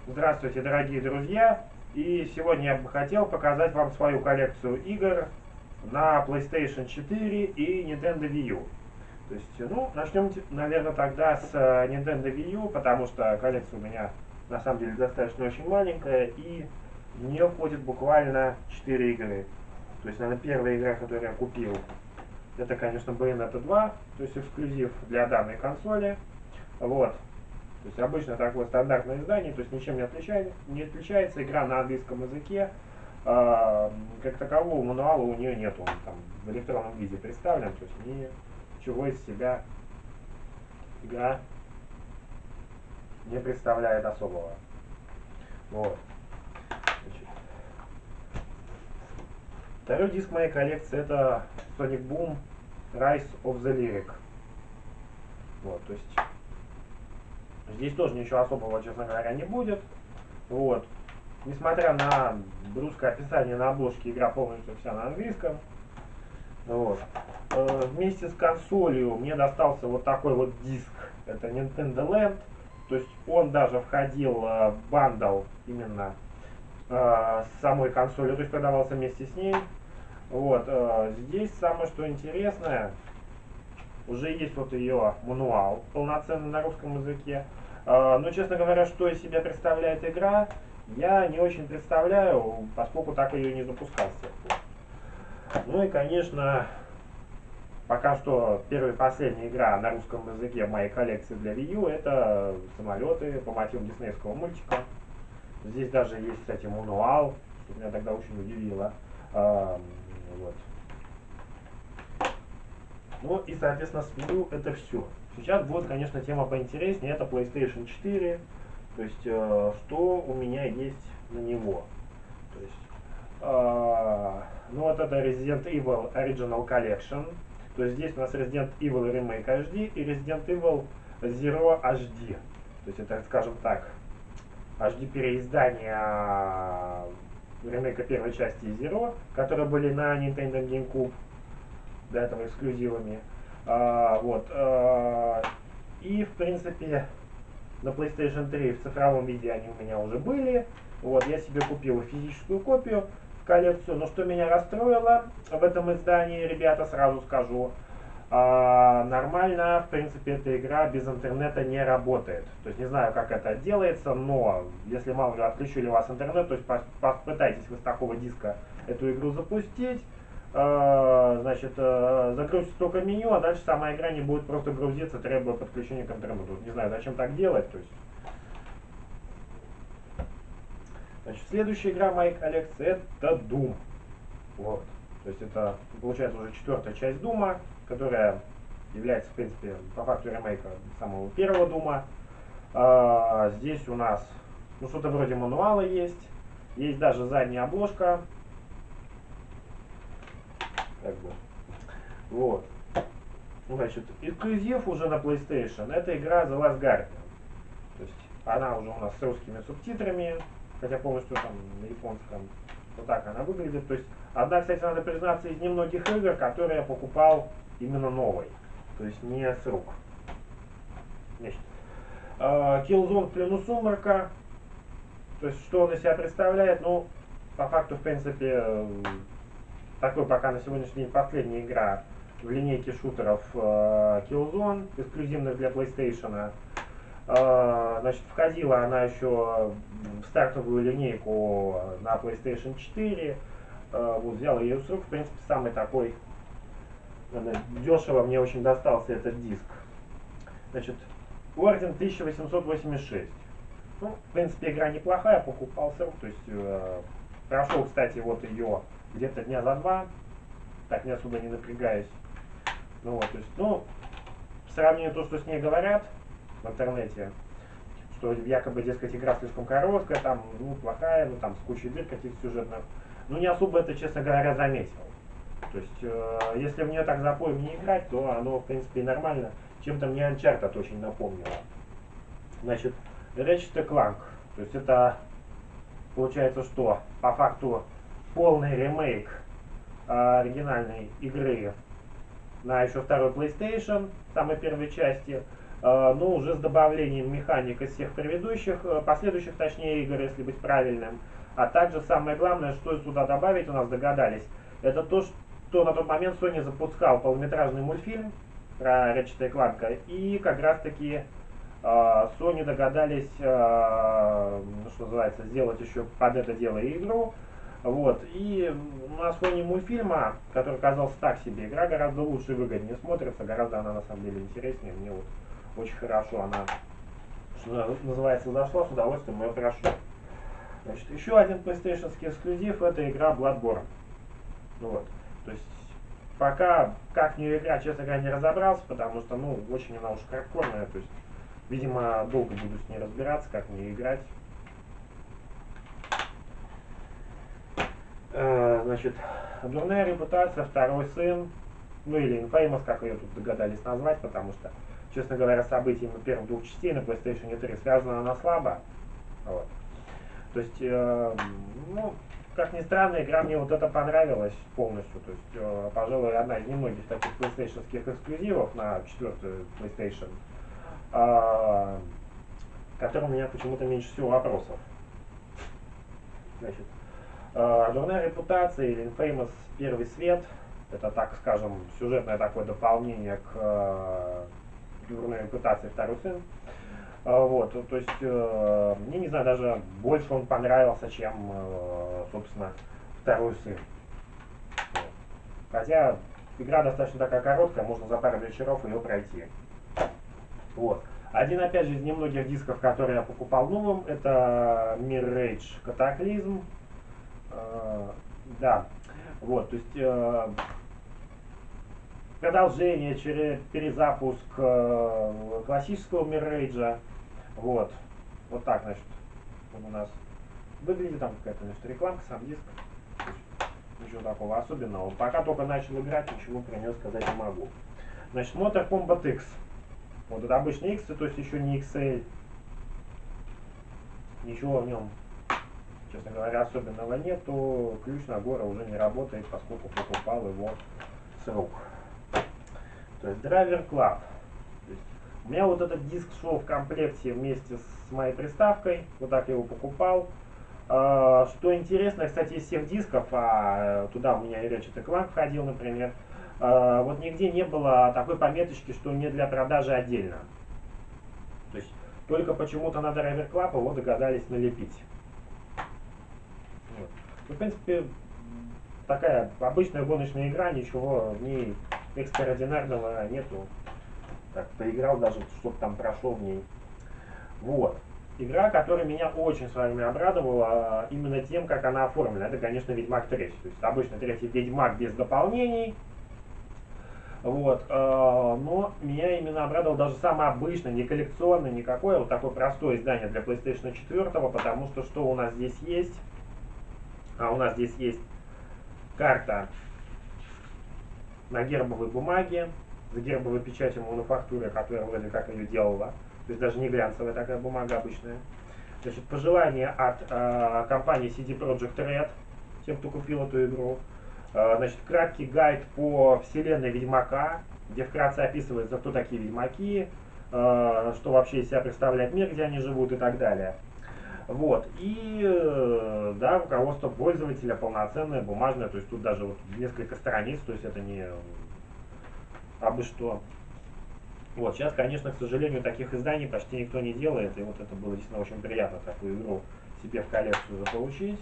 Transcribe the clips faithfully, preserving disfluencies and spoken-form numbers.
Здравствуйте, дорогие друзья! И сегодня я бы хотел показать вам свою коллекцию игр на PlayStation четыре и Nintendo Wii U. То есть, ну, начнем, наверное, тогда с э, Nintendo Wii U, потому что коллекция у меня на самом деле достаточно очень маленькая, и в нее входит буквально четыре игры. То есть, наверное, первая игра, которую я купил, это, конечно, Bayonetta два, то есть эксклюзив для данной консоли. Вот. То есть обычно такое стандартное издание, то есть ничем не отличается, не отличается. Игра на английском языке. Э, как такового мануала у нее нет, он там в электронном виде представлен, то есть ничего из себя игра не представляет особого. Вот. Значит, второй диск моей коллекции это Sonic Boom Rise of the Lyric. Вот, то есть здесь тоже ничего особого, честно говоря, не будет. Вот. Несмотря на русское описание на обложке, игра полностью вся на английском. Вот. Э, вместе с консолью мне достался вот такой вот диск. Это Nintendo Land. То есть он даже входил э, в бандл именно э, с самой консолью, то есть продавался вместе с ней. Вот. Э, здесь самое что интересное, уже есть вот ее мануал полноценный на русском языке. Э, но, честно говоря, что из себя представляет игра, я не очень представляю, поскольку так ее не запускал с тех пор. Ну и, конечно, пока что первая и последняя игра на русском языке в моей коллекции для Wii U это самолеты по мотивам диснеевского мультика. Здесь даже есть, кстати, мануал, что меня тогда очень удивило. А, вот. Ну и, соответственно, с Wii U это все. Сейчас будет, конечно, тема поинтереснее, это PlayStation четыре. То есть, э, что у меня есть на него. То есть, э, ну вот это Resident Evil Original Collection. То есть здесь у нас Resident Evil Remake эйч ди и Resident Evil Zero эйч ди. То есть это, скажем так, эйч ди переиздания ремейка первой части Zero, которые были на Nintendo GameCube, до этого эксклюзивами. А, вот. А, и, в принципе, на PlayStation три в цифровом виде они у меня уже были. Вот, я себе купил физическую копию в коллекцию. Но что меня расстроило в этом издании, ребята, сразу скажу, а, нормально, в принципе, эта игра без интернета не работает. То есть не знаю, как это делается, но если мало ли отключили у вас интернет, то есть попытайтесь вы с такого диска эту игру запустить. Значит, загрузится только меню, а дальше сама игра не будет просто грузиться, требуя подключения к интернету. Не знаю, зачем так делать. То есть, значит, следующая игра моей коллекции это Doom. Вот. То есть это получается уже четвертая часть Дума, которая является, в принципе, по факту ремейка самого первого Дума. А, здесь у нас ну, что-то вроде мануала есть. Есть даже задняя обложка. Как бы. Вот. Значит, эксклюзив уже на PlayStation это игра The Last Guardian. То есть она уже у нас с русскими субтитрами, хотя полностью там на японском. Вот так она выглядит. То есть одна, кстати, надо признаться, из немногих игр, которые я покупал именно новой. То есть не с рук. Значит, Killzone в плену сумрака. То есть что он из себя представляет? Ну, по факту, в принципе, такой пока на сегодняшний день последняя игра в линейке шутеров э, Killzone, эксклюзивных для PlayStation. Э, значит, входила она еще в стартовую линейку на PlayStation четыре. Э, вот, взял ее с рук. В принципе, самый такой э, дешево мне очень достался этот диск. Значит, Орден тысяча восемьсот восемьдесят шесть. Ну, в принципе, игра неплохая, покупал с рук. То есть, э, прошел, кстати, вот ее где-то дня за два, так не особо не напрягаясь. Ну вот, то есть, ну, в сравнении то, что с ней говорят в интернете, что якобы, дескать, игра слишком короткая, там, ну, плохая, ну, там, с кучей дыр каких-то сюжетных, ну, не особо это, честно говоря, заметил. То есть, э, если в нее так запоем не играть, то оно, в принципе, и нормально. Чем-то мне Uncharted очень напомнило. Значит, Ratchet Clank, то есть это, получается, что, по факту, полный ремейк э, оригинальной игры на еще второй PlayStation, самой первой части. э, но уже с добавлением механик из всех предыдущих, э, последующих, точнее, игр, если быть правильным. А также самое главное, что сюда добавить, у нас догадались, это то, что на тот момент Sony запускал полнометражный мультфильм про Ratchet и Clank, и как раз таки Sony догадались, что называется, сделать еще под это дело и игру. Вот. И на Sony мультфильма, который оказался так себе, игра гораздо лучше и выгоднее смотрится, гораздо она на самом деле интереснее. Мне вот очень хорошо она, что называется, зашла, с удовольствием ее прошу. Значит, еще один PlayStation эксклюзив — это игра Bloodborne. Вот. То есть пока как в нее играть, честно говоря, не разобрался, потому что, ну, очень она уж хардкорная, то есть, видимо, долго буду с ней разбираться, как в нее играть. Э, значит, дурная репутация, второй сын, ну или Infamous, как ее тут догадались назвать, потому что, честно говоря, событиями первых двух частей на PlayStation три связана она слабо. Вот. То есть, э, ну, как ни странно, игра мне вот это понравилась полностью. То есть, э, пожалуй, одна из немногих таких PlayStation эксклюзивов на четвертую PlayStation, э, которой у меня почему-то меньше всего вопросов. Значит, э, дурная репутация или Infamous Первый Свет — это, так скажем, сюжетное такое дополнение к э, дурной репутации Второй Сын. Вот, то есть, э, мне, не знаю, даже больше он понравился, чем, э, собственно, Второй Сын. Вот. Хотя игра достаточно такая короткая, можно за пару вечеров ее пройти. Вот. Один, опять же, из немногих дисков, которые я покупал новым, это Mirage Cataclysm. Э, да, вот, то есть, э, продолжение, через перезапуск э, классического Mirage. Вот. Вот так, значит, он у нас выглядит. Там какая-то, значит, рекламка, сам диск. Ничего такого особенного. Пока только начал играть, ничего про него сказать не могу. Значит, Mortal Kombat X. Вот это обычный X, то есть еще не икс эль. Ничего в нем, честно говоря, особенного нет. То ключ на горы уже не работает, поскольку покупал его с рук. То есть Driver Club. У меня вот этот диск шел в комплекте вместе с моей приставкой, вот так я его покупал. Что интересно, кстати, из всех дисков, а туда у меня и Ratchet и Clank входил, например, вот нигде не было такой пометочки, что не для продажи отдельно. То есть только почему-то на Driver Club его догадались налепить. Вот. Ну, в принципе, такая обычная гоночная игра, ничего в ней экстраординарного нету. Так, поиграл даже, чтобы там прошел в ней. Вот. Игра, которая меня очень с вами обрадовала именно тем, как она оформлена. Это, конечно, Ведьмак три. То есть обычно третий Ведьмак без дополнений. Вот. Но меня именно обрадовал даже самый обычный, не коллекционный, никакое, вот такое простое издание для PlayStation четыре, потому что что у нас здесь есть? А у нас здесь есть карта на гербовой бумаге, с гербовой печатью мануфактуры, которая вроде как ее делала. То есть даже не глянцевая такая бумага обычная. Значит, пожелания от э, компании си ди Projekt Red, тем, кто купил эту игру. Э, значит, краткий гайд по вселенной Ведьмака, где вкратце описывается, кто такие Ведьмаки, э, что вообще из себя представляет мир, где они живут и так далее. Вот. И, э, да, руководство пользователя полноценное, бумажное, то есть тут даже вот несколько страниц, то есть это не абы что. Вот, сейчас, конечно, к сожалению, таких изданий почти никто не делает, и вот это было действительно очень приятно такую игру себе в коллекцию заполучить.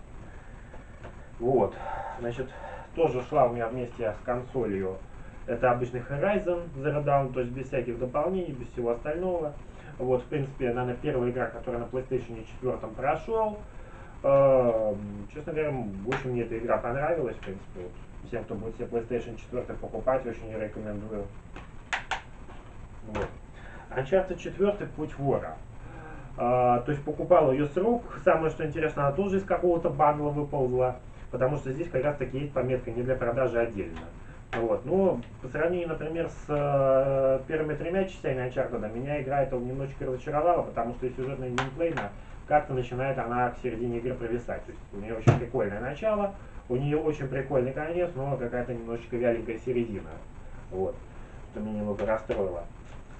Вот, значит, тоже шла у меня вместе с консолью. Это обычный Horizon Zero Dawn, то есть без всяких дополнений, без всего остального. Вот, в принципе, наверное, первая игра, которая на PlayStation четыре прошел. Э, честно говоря, очень мне эта игра понравилась, в принципе. Вот, всем, кто будет себе PlayStation четыре покупать, очень рекомендую. Вот. Uncharted четыре Путь вора. А, то есть покупал ее с рук. Самое что интересно, она тоже из какого-то бандла выползла. Потому что здесь как раз таки есть пометка не для продажи отдельно. Вот. Но по сравнению, например, с э, первыми тремя частями Uncharted, меня игра это немножечко разочаровала, потому что и сюжетная геймплейна как-то начинает она к середине игры провисать. То есть у нее очень прикольное начало, у нее очень прикольный конец, но какая-то немножечко вяленькая середина. Вот. Что меня немного расстроило.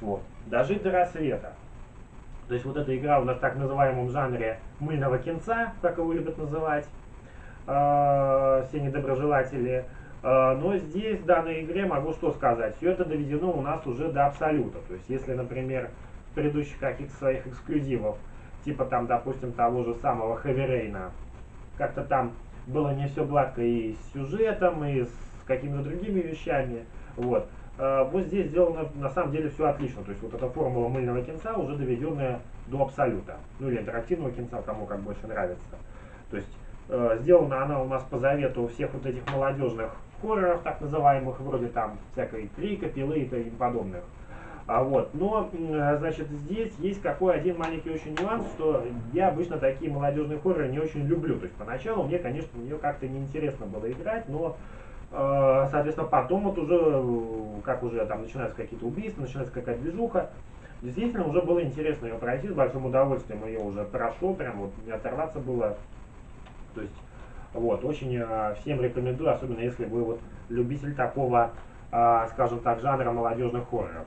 Вот. Дожить до рассвета. То есть вот эта игра у нас в так называемом жанре мыльного кинца, как его любят называть э, все недоброжелатели. Э, но здесь, в данной игре, могу что сказать, все это доведено у нас уже до абсолюта. То есть если, например, в предыдущих каких-то своих эксклюзивов, типа там, допустим, того же самого Heavy Rain, как-то там было не все гладко и с сюжетом, и с какими-то другими вещами, вот. Вот здесь сделано на самом деле все отлично. То есть вот эта формула мыльного кинца уже доведенная до абсолюта. Ну или интерактивного кинца, кому как больше нравится. То есть э, сделана она у нас по завету всех вот этих молодежных хорроров, так называемых, вроде там всякой Крика, Пилы и тому подобных. А вот, но, значит, здесь есть какой один маленький очень нюанс, что я обычно такие молодежные хорроры не очень люблю. То есть поначалу мне, конечно, в нее как-то неинтересно было играть, но соответственно, потом вот уже, как уже там начинаются какие-то убийства, начинается какая-то движуха, действительно уже было интересно ее пройти, с большим удовольствием ее уже прошел, прям вот не оторваться было. То есть, вот, очень э, всем рекомендую, особенно если вы вот любитель такого, э, скажем так, жанра молодежных хорроров.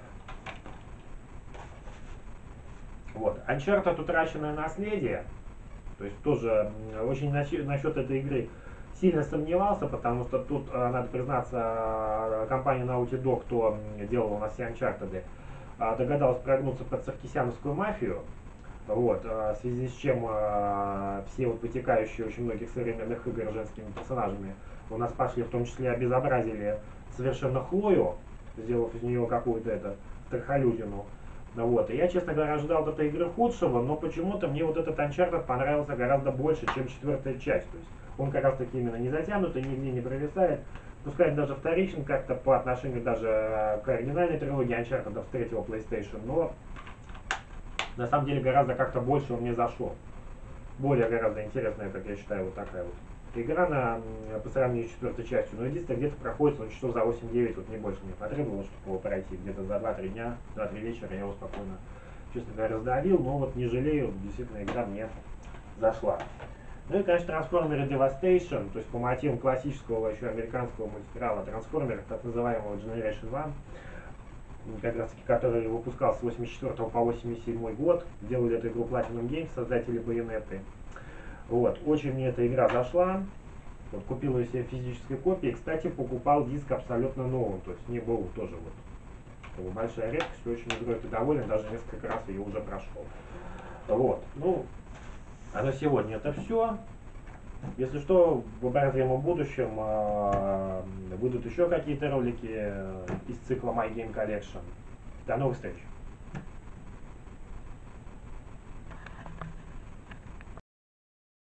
Вот, Uncharted Утраченное наследие, то есть тоже очень насчет, насчет этой игры сильно сомневался, потому что тут, надо признаться, компания Naughty Dog, кто делал у нас все Uncharted, догадалась прогнуться под саркисяновскую мафию, вот, в связи с чем все вот вытекающие очень многих современных игр женскими персонажами у нас пошли, в том числе обезобразили совершенно Хлою, сделав из нее какую-то это страхолюдину. Вот. И я, честно говоря, ожидал от этой игры худшего, но почему-то мне вот этот Uncharted понравился гораздо больше, чем четвертая часть. То есть он как раз таки именно не затянутый, нигде не провисает. Пускай даже вторичен как-то по отношению даже к оригинальной трилогии Uncharted с третьего PlayStation, но на самом деле гораздо как-то больше он мне зашел. Более гораздо интересная, как я считаю, вот такая вот игра на, по сравнению с четвертой частью. Но единственное, где-то проходит он часов за восемь-девять, вот не больше мне потребовалось, чтобы его пройти. Где-то за два-три дня, два-три вечера я его спокойно, честно говоря, раздавил. Но вот не жалею, действительно игра мне зашла. Ну и, конечно, трансформеры Devastation, то есть по мотивам классического еще американского мультсериала Трансформеров, так называемого Generation One, как раз таки, который выпускался с восемьдесят четвёртого по восемьдесят седьмой год. Делали эту игру Platinum Games, создатели Байонеты. Вот, очень мне эта игра зашла. Вот, купил ее себе физической копией. Кстати, покупал диск абсолютно новым, то есть не был тоже вот большая редкость, очень игрой ты доволен, даже несколько раз ее уже прошел. Вот, ну, а на сегодня это все. Если что, в обозримом будущем э, выйдут еще какие-то ролики из цикла My Game Collection. До новых встреч!